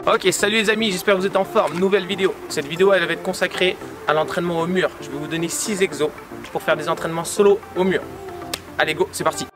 Ok, salut les amis, j'espère que vous êtes en forme. Nouvelle vidéo. Cette vidéo, elle va être consacrée à l'entraînement au mur. Je vais vous donner 6 exos pour faire des entraînements solo au mur. Allez, go, c'est parti.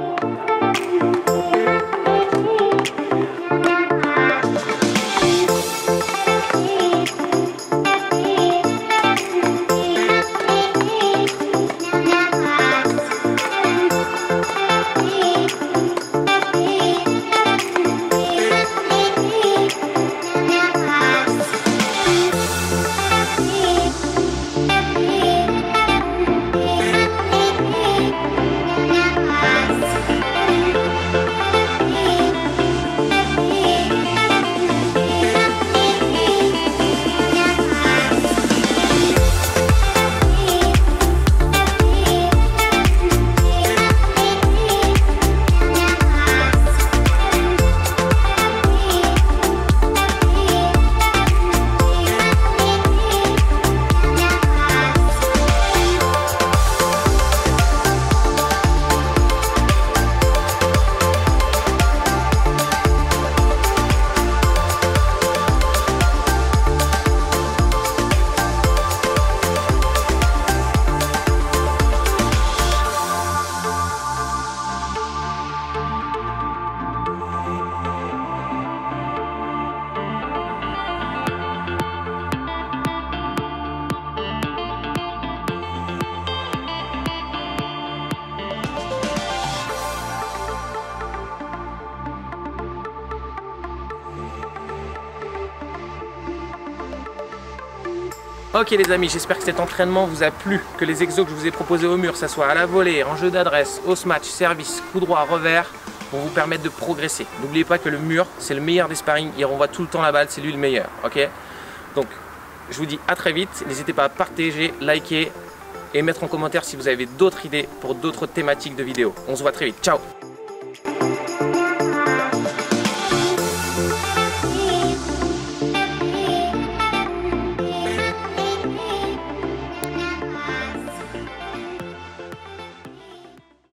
Ok les amis, j'espère que cet entraînement vous a plu, que les exos que je vous ai proposés au mur, ça soit à la volée, en jeu d'adresse, au smash, service, coup droit, revers, vont vous permettre de progresser. N'oubliez pas que le mur, c'est le meilleur des sparring, il renvoie tout le temps la balle, c'est lui le meilleur, ok? Donc, je vous dis à très vite, n'hésitez pas à partager, liker et mettre en commentaire si vous avez d'autres idées pour d'autres thématiques de vidéos. On se voit très vite, ciao!